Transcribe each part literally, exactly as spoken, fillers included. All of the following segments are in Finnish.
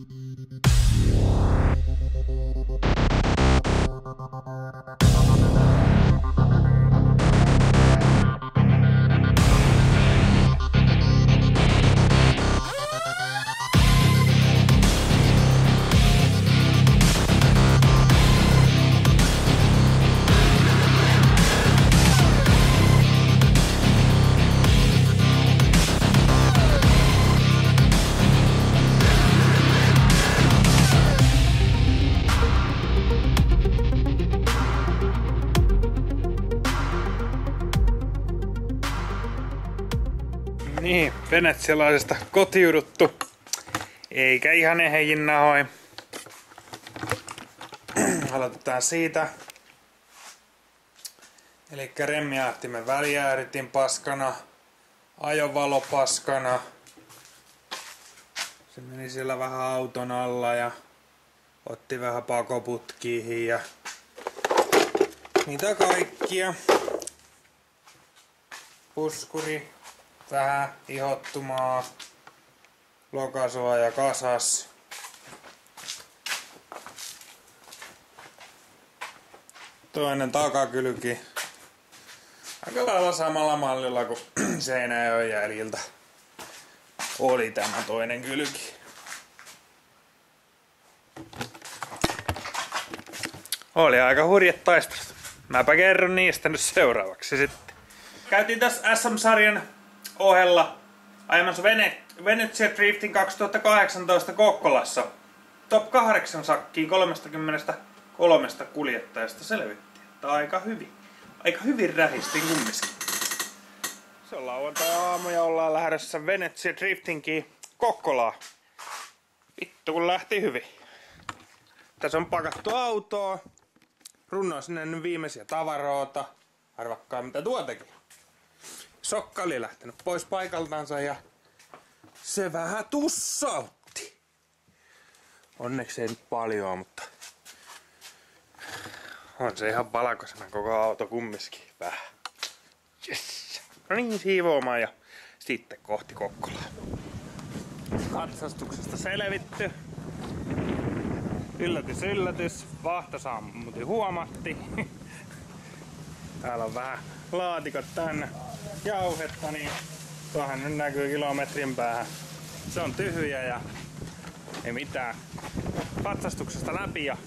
Niin, venetsialaisesta kotiuduttu. Eikä ihan ehjin nahoin. Aloitetaan siitä. Elikkä remmiahtimen välijääritin paskana. Ajovalo paskana. Se meni siellä vähän auton alla ja otti vähän pakoputkiin ja mitä kaikkia. Puskuri. Vähän ihottumaa, lokasuoja kasas. Toinen takakylki. Aika lailla samalla mallilla kuin Seinäjoen jäljiltä oli tämä toinen kylki. Oli aika hurjat taistelut. Mäpä kerron niistä nyt seuraavaksi sitten. Käytiin tässä S M-sarjan ohella ajamassa Venezia Driftin kaksituhattakahdeksantoista Kokkolassa. Top kahdeksan sakkiin kolmekymmentäkolme kuljettajasta selvittiin. Tää aika hyvin. Aika hyvin rähistin kumminkin. Se on lauantai-aamu ja ollaan lähdössä Venezia Driftinkin Kokkolaan. Vittu kun lähti hyvin. Tässä on pakattu autoa. Runnoin sinne nyt viimeisiä tavaroita. Arvakkaa mitä tuo teki. Sokka oli lähtenyt pois paikaltansa ja se vähän tussautti. Onneksi ei nyt paljon, mutta on se ihan valkoisena koko auto kumminkin vähän. Yes. No niin, siivoamaan ja sitten kohti Kokkolaa. Katsastuksesta selvitty. Yllätys, yllätys. Vahtosaamutin huomatti. Täällä on vähän laatikot tänne jauhetta, niin tuohan nyt näkyy kilometrin päähän. Se on tyhjä ja ei mitään. Katsastuksesta läpi ja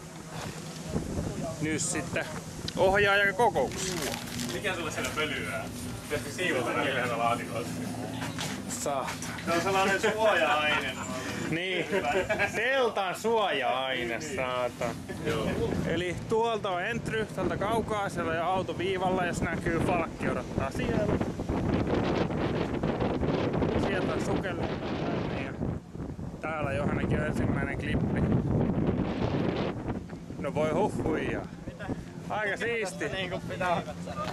nyt sitten ohjaaja kokouksia. Mikä sulle siellä pölyää? Pitäisikö siivota näillä laatikolla? Saat. Se on sellainen suoja-aine. Niin, teltan suoja-aine saatan. Joo. Eli tuolta on entry, tältä kaukaa, siellä on auto viivalla, jos näkyy falkki odottaa siellä. Sieltä on sukellut tänne ja täällä Johannakin on ensimmäinen klippi. No voi huhuijaa. Aika siisti. Niinku pitää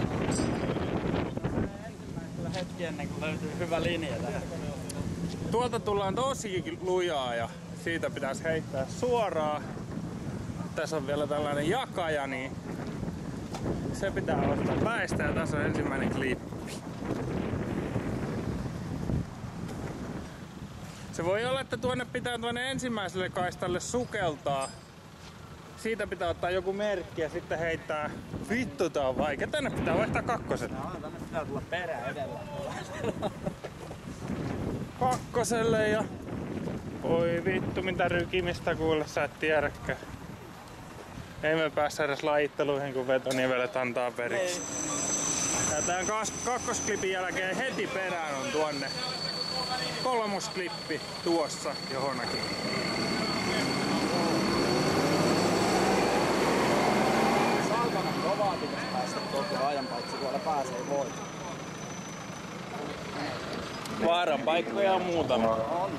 hetki ennen kuin löytyy hyvä linja tähän. Tuolta tullaan tosi lujaa ja siitä pitäisi heittää suoraan. Tässä on vielä tällainen jakaja, niin se pitää ottaa väistä ja tässä on ensimmäinen klippi. Se voi olla, että tuonne pitää tuonne ensimmäiselle kaistalle sukeltaa. Siitä pitää ottaa joku merkki ja sitten heittää. Vittu, tää on vaikea. Tänne pitää vaihtaa kakkoselle. No, tänne pitää tulla perä edellä. Kakkoselle ja... Oi vittu, mitä rykimistä kuule, sä et tiedäkään. Ei me päässä edes lajitteluihin, kun vetonivelet antaa periksi. Ja tän kakkosklipin jälkeen heti perään on tuonne kolmosklippi tuossa johonnakin. Saatanan kovaa pitäisi päästä koko ajan, paitsi tuolla pääsee voimaan. Vaaran paikkoja on muutama.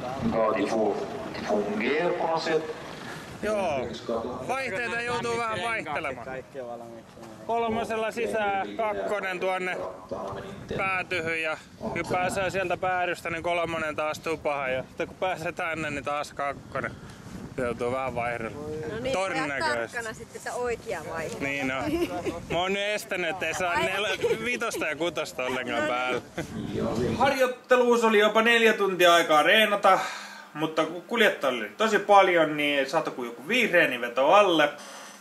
Joo, vaihteita joutuu vähän vaihtelemaan. Kolmosella sisään, kakkonen tuonne päätyhy ja kun pääsee sieltä päädystä, niin kolmonen taas tupahan ja sitten kun pääsee tänne, niin taas kakkonen. Se joutuu vähän vaihdella. No niin, todennäköisesti. tarkkana sitten se oikea vaihe. Niin no. Mä oon nyt estänyt, ettei saa nel- vitosta ja kutosta ollenkaan päällä. Harjoitteluus oli jopa neljä tuntia aikaa reenata. mutta kun kuljettajilla oli tosi paljon, niin sato kuin joku vihreä veto alle.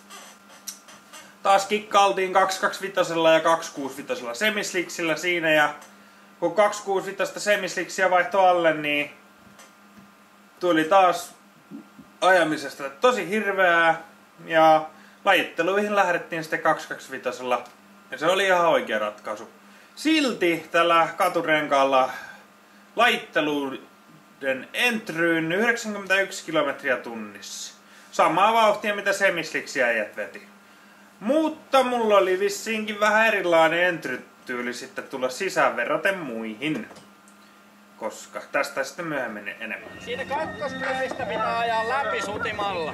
Taas kikkailtiin kaksi kaksikymmentäviisi ja kaksi kuusikymmentäviisi semisliksillä siinä, ja kun kaksi kuusikymmentäviisi semisliksiä vaihtoi alle, niin tuli taas ajamisesta tosi hirveää, ja lajitteluihin lähdettiin sitten kaksi kaksikymmentäviisi, ja se oli ihan oikea ratkaisu. Silti tällä katurenkaalla lajitteluiden entryyn yhdeksänkymmentäyksi kilometriä tunnissa. Samaa vauhtia mitä semisliksiä äijät veti. Mutta mulla oli vissiinkin vähän erilainen entrytyyli sitten tulla sisään verraten muihin. Koska tästä sitten myöhemmin enemmän. Siinä kakkoskylistä pitää ajaa läpi sutimalla.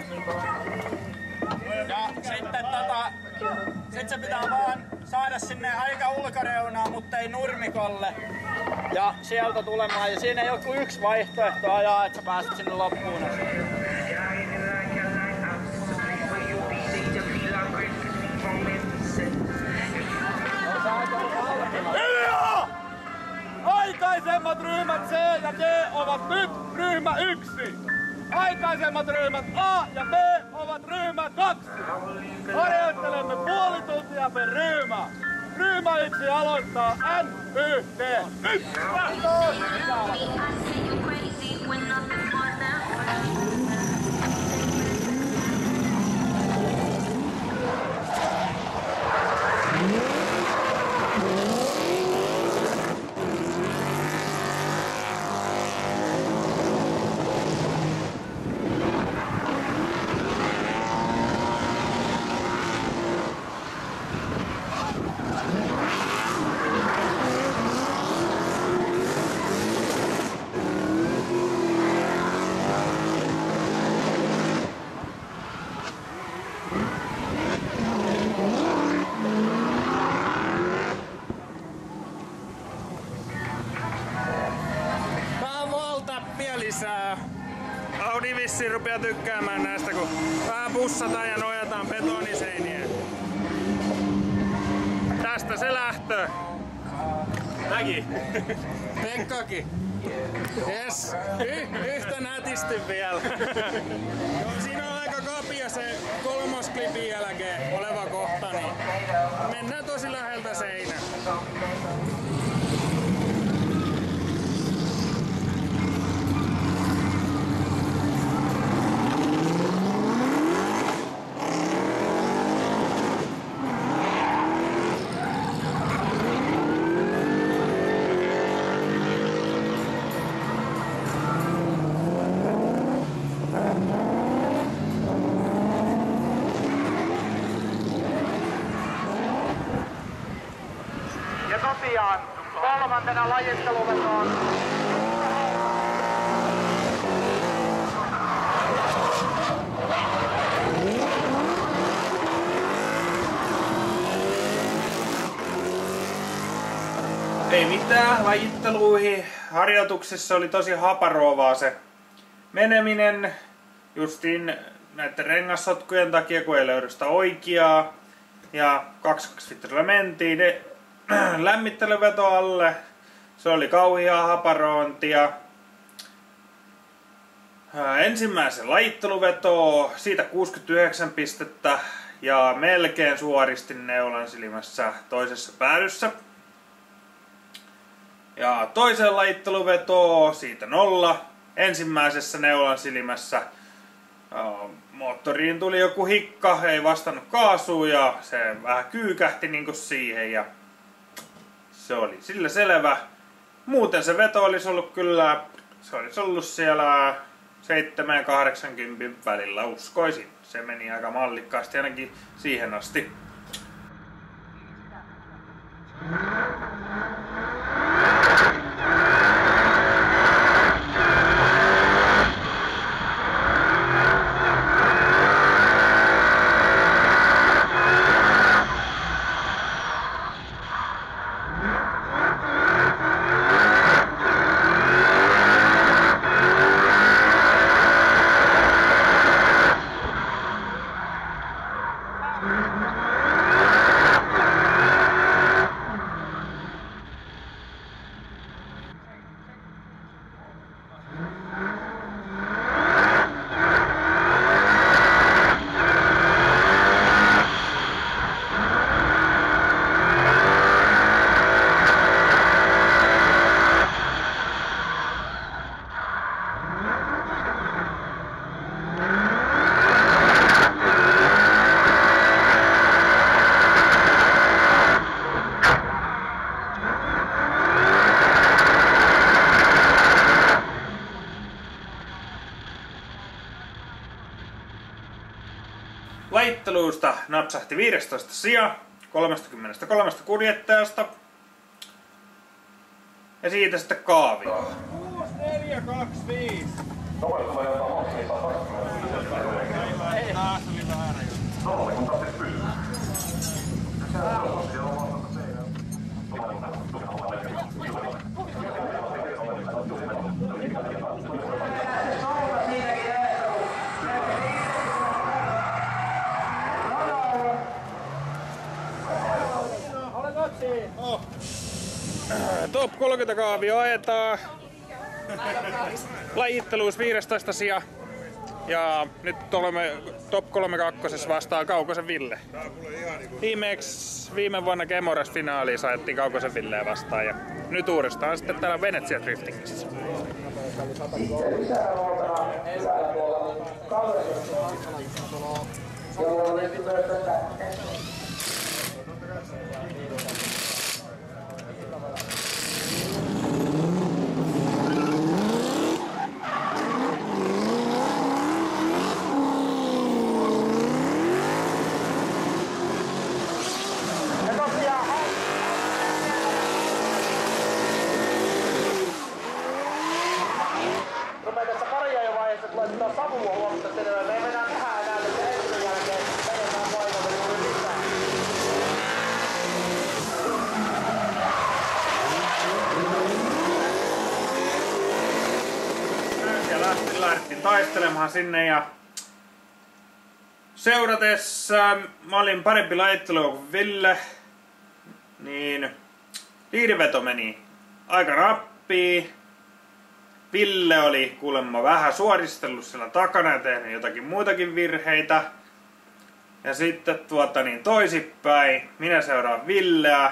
Ja sitten tota, sit se pitää vaan saada sinne aika ulkoreunaan, mutta ei nurmikolle. Ja sieltä tulemaan. Ja siinä ei joku yksi vaihtoehto ajaa, että sä pääset sinne loppuun asti. Aikaisemmat ryhmät C ja D ovat nyt ryhmä yksi. Aikaisemmat ryhmät A ja B ovat ryhmä kaksi. Harjoittelemme puoli tuntia per ryhmä. Ryhmä yksi aloittaa N Y T. Yksi! Audi vissiin rupeaa tykkäämään näistä, kun vähän bussataan ja nojataan betoniseiniä. Tästä se lähtö. Mäkin. Pekkakin. Jes, y- yhtä nätisti vielä. Joo, siinä on aika kapia se kolmosklipin jälkeen oleva kohta, niin mennään tosi läheltä seinää. Tosiaan kolmantena lajitteluvetoon. Ei mitään lajitteluihin. Harjoituksessa oli tosi haparoivaa se meneminen. Justiin näiden rengassotkujen takia, kun ei löydy sitä oikeaa. Ja kaksi kaksikymmentä mentiin lämmittelyveto alle. Se oli kauheaa haparointia. Ensimmäisen lajitteluveto, siitä kuusikymmentäyhdeksän pistettä ja melkein suoristin neulan silmässä toisessa päädyssä. Ja toisen lajitteluveto, siitä nolla. Ensimmäisessä neulan silmässä moottoriin tuli joku hikka, ei vastannut kaasuun ja se vähän kyykähti niinku siihen ja se oli sillä selvä. Muuten se veto olisi ollut kyllä, se olisi ollut siellä seitsemän ja kahdeksankymmentä välillä, uskoisin. Se meni aika mallikkaasti ainakin siihen asti. Lajitteluista napsahti viidestoista sija kolmekymmentäkolme kuljettajasta. Ja siitä sitten kaavio. kuusi neljä kaksi viisi. Oh. Top kolmekymmentä kaavio ajetaan. Lajitteluus viidestoista sija. Ja nyt olemme top kolmekymmentäkaksi vastaan Kaukosen Ville. Viimeksi viime vuonna Kemoras finaaliin saatiin Kaukosen Villeä vastaan ja nyt uudestaan sitten täällä Venetsia Driftingissä. Lähdettiin taistelemaan sinne ja seuratessa mä olin parempi lajittelua kuin Ville, niin liiriveto meni aika rappiin. Ville oli kuulemma vähän suoristellut siellä takana ja tehnyt jotakin muitakin virheitä. Ja sitten tuota niin toisinpäin, minä seuraan Villeä.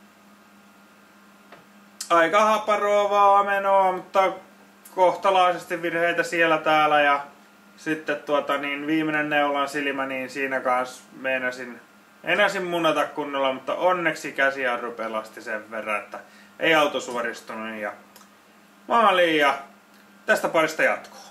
Aika haparoivaa menoa, mutta kohtalaisesti virheitä siellä täällä ja sitten tuota niin viimeinen neulan silmä, niin siinä kanssa meinasin, meinasin munata kunnolla, mutta onneksi käsijarru pelasti sen verran, että ei auto suoristunut ja maaliin ja tästä parista jatkoa.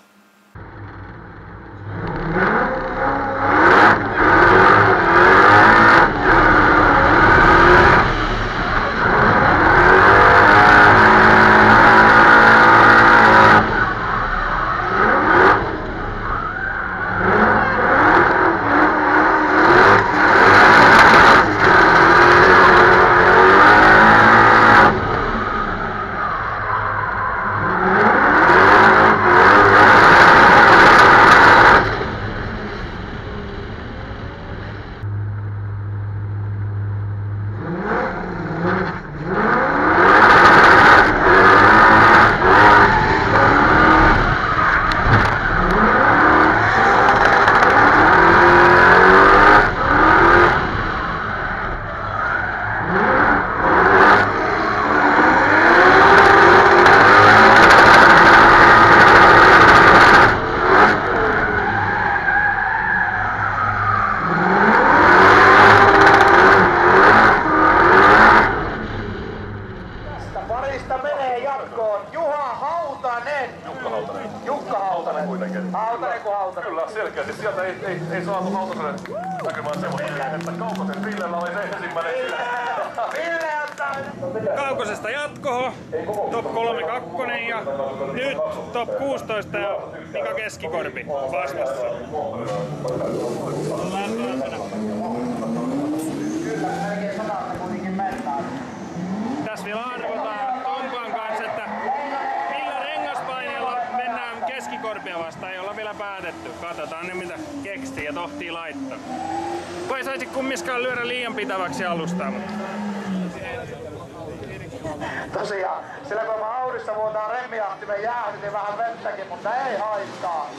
Kyllä, selkeästi. Sieltä ei, ei, ei saatu Hautaselle näkymään semmoista, että Kaukosen Villellä oli se ensimmäinen. Ville ottaa! Kaukosesta jatkoho, top kolmekymmentäkaksi ja nyt top kuusitoista ja Mika Keskikorpi vastassa. Tässä vielä arvotaan Tompan kanssa, että millä rengaspaineella mennään Keskikorpia vastaan, ei olla vielä päätetty. Katsotaan ne mitä keksii ja tohtii laittaa. Vai saisi kummiskaan lyödä liian pitäväksi alustaa, mutta... Tosiaan, sillä kun mä Audissa vuotaan remmiahtimen jäähdy, niin vähän vettäkin, mutta ei haittaa.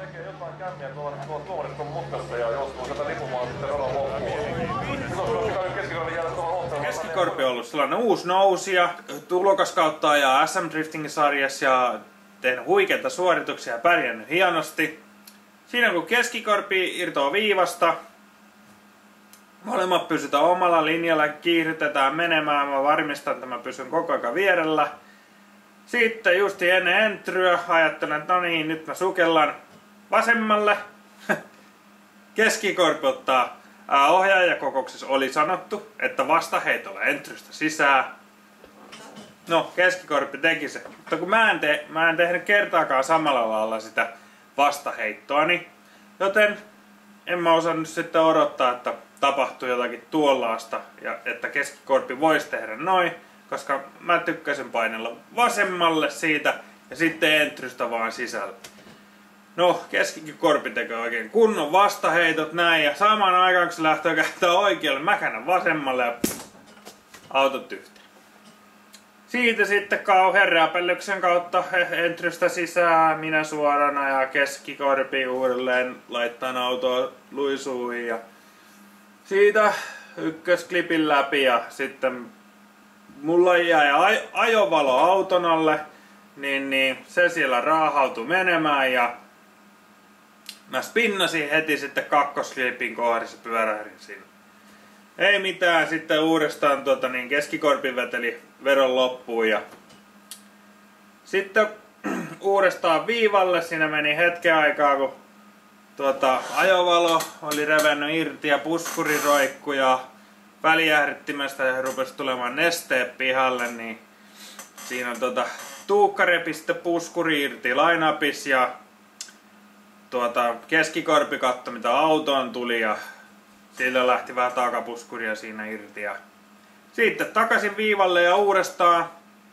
tekee jotain kämmiä tuolla tuomariston mutkassa ja joutuu tätä lipumaan sitten radan loppuun. Nyt on käynyt keskikorpin jäädä tuolla ottelulla. Keskikorpi on ollut sellainen uusi nousija, tulokas kautta ajaa S M Driftingin sarjassa ja tehnyt huikeita suorituksia ja pärjännyt hienosti. Siinä kun keskikorpi irtoaa viivasta, molemmat pysytään omalla linjalla, kiihdytetään menemään, mä varmistan, että mä pysyn koko ajan vierellä. Sitten justi ennen entryä ajattelen, että no niin, nyt mä sukellan vasemmalle. Keskikorpi ottaa ohjaajakokouksessa oli sanottu, että vastaheitolla entrystä sisään. No, keskikorpi teki se. Mutta kun mä en, te, mä en tehnyt kertaakaan samalla lailla sitä vastaheittoani, joten en mä osannut sitten odottaa, että tapahtuu jotakin tuollaista ja että keskikorpi voisi tehdä noin, koska mä tykkäsin painella vasemmalle siitä ja sitten entrystä vaan sisällä. No, keskikorpi tekee oikein kunnon vastaheitot näin ja samaan aikaan kun se lähtee käyttää oikealle, mä käännän vasemmalle ja pff, autot yhteen. Siitä sitten kauhean räpellyksen kautta entrystä sisään, minä suorana ja keskikorpi uudelleen laittaa autoa luisuihin ja siitä ykkösklipin läpi ja sitten mulla jäi aj ajovalo auton alle, niin, niin se siellä raahautui menemään ja mä spinnasin heti sitten kakkosklipin kohdassa, pyörähdin sinne. Ei mitään, sitten uudestaan tuota, niin keskikorpi veteli veron loppuun ja sitten uudestaan viivalle, siinä meni hetken aikaa kun tuota, ajovalo oli revennyt irti ja puskuri roikkui ja välijäähdyttimestä ja rupesi tulemaan nesteet pihalle, niin siinä on tuota, Tuukka repi sitten puskuri irti lainapis ja tuota, keskikorpi katsoi mitä autoon tuli ja sillä lähti vähän takapuskuria siinä irti ja sitten takaisin viivalle ja uudestaan.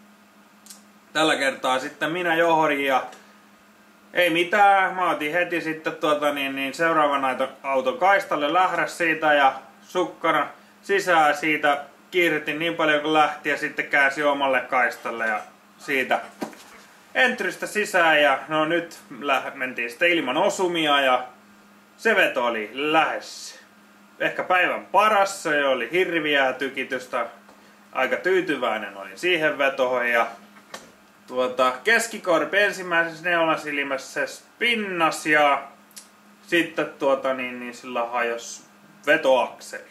Tällä kertaa sitten minä johdoin ja ei mitään, mä otin heti sitten tuota, niin, niin seuraavan auton kaistalle, lähdä siitä ja sukkana sisään siitä kiihdytin niin paljon kuin lähti ja sitten käänsi omalle kaistalle ja siitä entrystä sisään ja no nyt mentiin sitten ilman osumia ja se veto oli lähes ehkä päivän paras, se oli hirviää tykitystä, aika tyytyväinen olin siihen vetoon ja tuota, keskikorpi ensimmäisessä neulasilmässä spinnas ja sitten tuota, niin, niin sillä hajosi vetoakseli.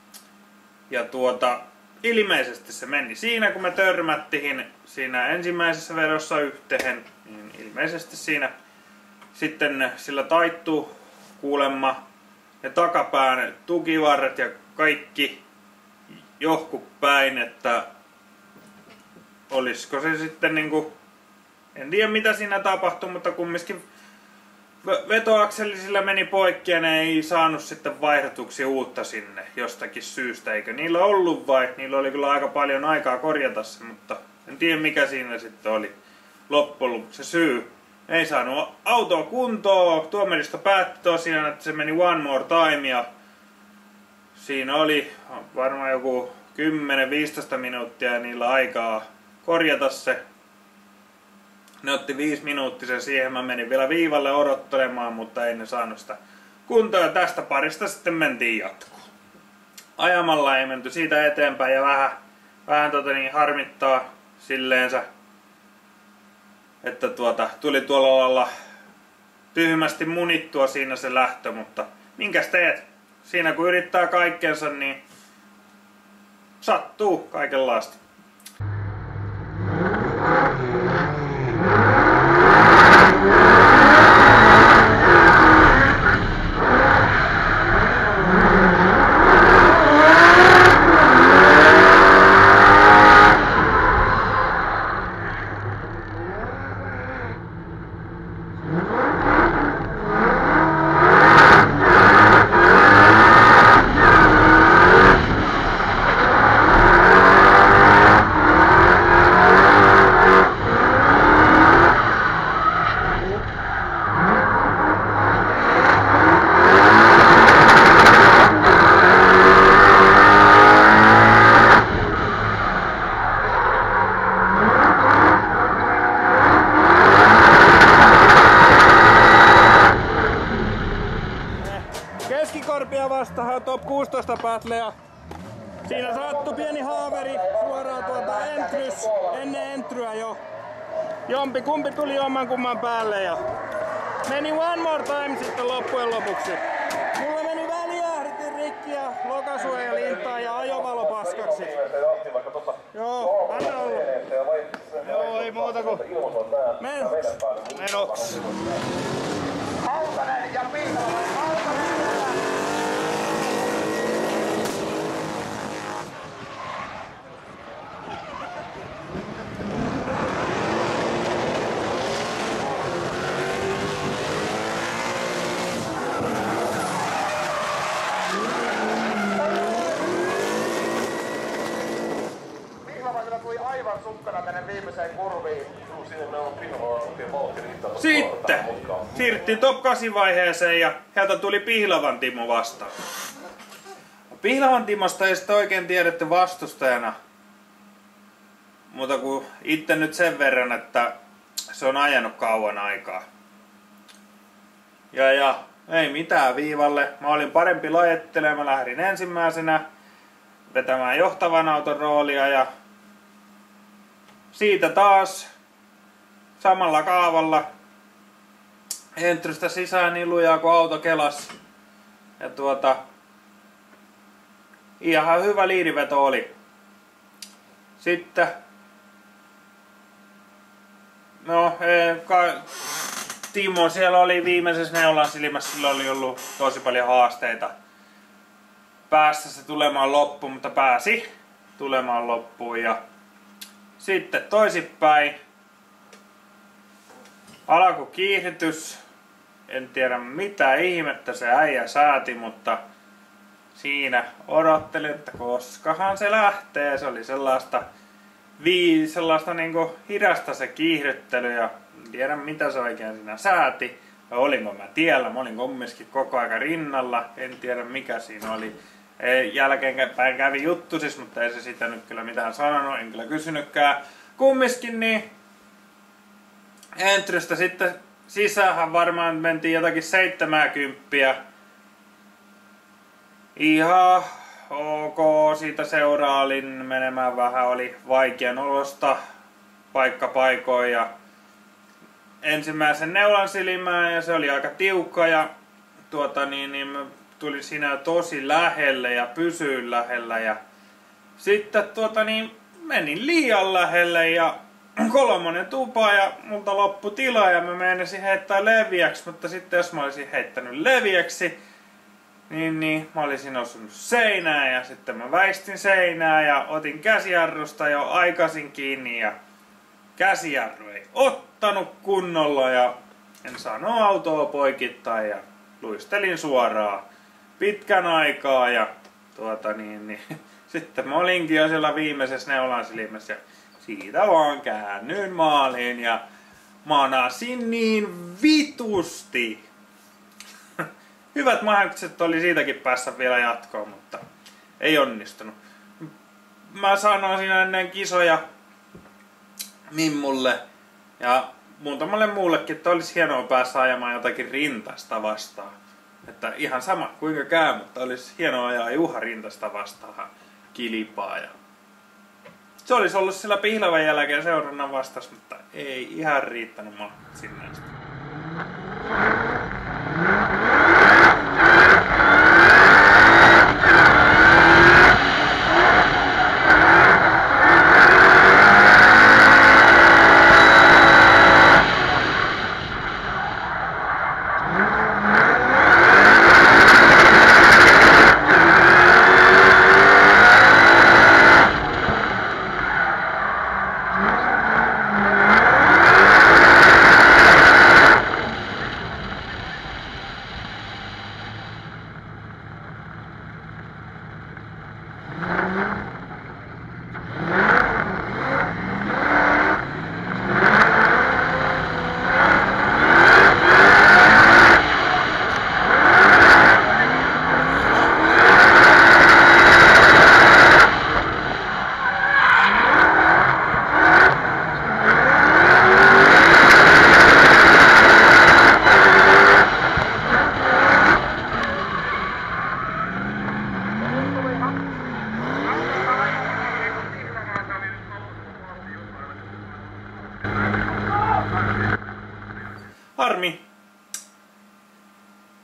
Ja tuota, ilmeisesti se meni siinä kun me törmättiin siinä ensimmäisessä vedossa yhteen, niin ilmeisesti siinä sitten sillä taittuu kuulemma ne takapään tukivarret ja kaikki johku päin, että olisiko se sitten niinku, en tiedä mitä siinä tapahtui, mutta kumminkin vetoakseli sillä meni poikki ja ne ei saanut sitten vaihdotuksia uutta sinne jostakin syystä, eikö niillä ollut vai? Niillä oli kyllä aika paljon aikaa korjata se, mutta en tiedä mikä siinä sitten oli loppujen lopuksi se syy. Ei saanut autoa kuntoon, tuomaristo päätti tosiaan, että se meni one more time ja siinä oli varmaan joku kymmenen viisitoista minuuttia ja niillä aikaa korjata se. Ne otti viisi minuuttisen siihen, mä menin vielä viivalle odottelemaan, mutta ei ne saanut sitä kuntoa ja tästä parista sitten mentiin jatkoon. Ajamalla ei menty siitä eteenpäin ja vähän, vähän tota niin harmittaa silleensä, että tuota, tuli tuolla lailla tyhmästi munittua siinä se lähtö, mutta minkäs teet? Siinä kun yrittää kaikkensa, niin sattuu kaikenlaista. Korpia vastaan top kuusitoista battleja. Siinä sattui pieni haaveri suoraan tuolta Entrys, ennen Entryä jo. Jompi kumpi tuli oman kumman päälle ja meni one more time sitten loppujen lopuksi. Mulla meni väliäähdytin rikki ja lokasuojalintaa ja ajovalo paskaksi. Joo, anna olla. Joo, ei muuta kuin men, menoks. Hautanen ja Pihlavan, Hautanen! Aivan sukkana tänne viimeiseen kurviin. Sitten siirryttiin top kahdeksan vaiheeseen ja sieltä tuli Pihlavan Timo vastaan. Pihlavan Timosta ei sitten oikein tiedetty vastustajana. Mutta kun itse nyt sen verran, että se on ajanut kauan aikaa. Ja ja ei mitään viivalle. Mä olin parempi lajettelemaan. Mä lähdin ensimmäisenä vetämään johtavan auton roolia ja siitä taas samalla kaavalla Entrystä sisään niin lujaa kun auto kelas. Ja tuota ihan hyvä liidiveto oli. Sitten no ka, Timo siellä oli viimeisessä neulan silmässä, sillä oli ollut tosi paljon haasteita päästä se tulemaan loppuun, mutta pääsi tulemaan loppuun ja sitten toisinpäin alkukiihdytys. En tiedä mitä ihmettä se äijä sääti, mutta siinä odottelin, että koskahan se lähtee. Se oli sellaista, vii, sellaista niinku hidasta se kiihdyttely ja en tiedä mitä se oikein siinä sääti. Vai olinko mä tiellä? Mä olin kumminkin koko aika rinnalla. En tiedä mikä siinä oli. Jälkeenpäin kävi juttu siis, mutta ei se sitä nyt kyllä mitään sanonut, en kyllä kysynytkään. Kumminkin niin Entrystä sitten sisään varmaan mentiin jotakin seitsemänkymmentä. Ihan ok, siitä seurailin menemään vähän, oli vaikean olosta paikka paikoin ja ensimmäisen neulan silmään ja se oli aika tiukka ja tuota niin, niin tuli siinä tosi lähelle ja pysyin lähellä ja sitten tuota niin menin liian lähelle ja kolmonen tupa ja multa loppu tila ja mä menisin heittää leviäksi, mutta sitten jos mä olisin heittänyt leviäksi niin, niin mä olisin osunut seinään ja sitten mä väistin seinää ja otin käsijarrusta jo aikaisin kiinni ja käsijarru ei ottanut kunnolla ja en saanut autoa poikittain ja luistelin suoraan pitkän aikaa ja tuota niin, niin sitten mä olinkin jo siellä viimeisessä neulan silmässä ja siitä vaan käännyin maaliin ja manasin niin vitusti. Hyvät mahdollisuudet oli siitäkin päässä vielä jatkoon, mutta ei onnistunut. Mä sanoin siinä ennen kisoja Mimmulle ja muutamalle muullekin, että olisi hienoa päässä ajamaan jotakin rintasta vastaan. Että ihan sama kuinka käy, mutta olisi hienoa ajaa Juha rintasta vastaan kilpaa. Ja se olisi ollut sillä Pihlavan jälkeen seurannan vastas, mutta ei ihan riittänyt mahtaa sinne asti.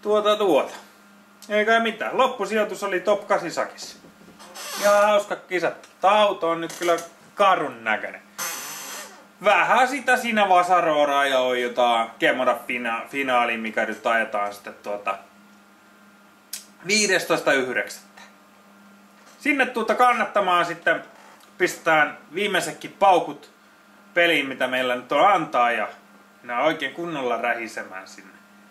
Tuota tuota. Eikä mitään. Loppusijoitus oli top kahdeksan sakissa. Ja hauska kisa. Tää auto on nyt kyllä karun näköinen. Vähän sitä siinä Vasaroora ajoi jotain Kemoda fina- finaaliin, mikä nyt ajetaan sitten tuota viidestoista yhdeksättä Sinne tuota kannattamaan sitten pistetään viimeisetkin paukut peliin, mitä meillä nyt on antaa, ja nää oikein kunnolla rähisemään sinne.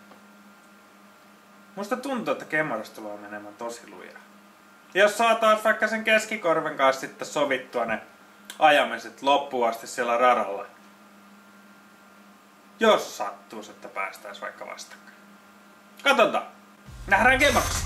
Musta tuntuu, että Kemodasta tulee menemään tosi lujaa. Jos saataas vaikka sen keskikorven kanssa sitten sovittua ne ajamiset loppuun asti siellä radalla. Jos sattuisi, että päästäis vaikka vastakkain. Katsotaan. Nähdään Kemodassa.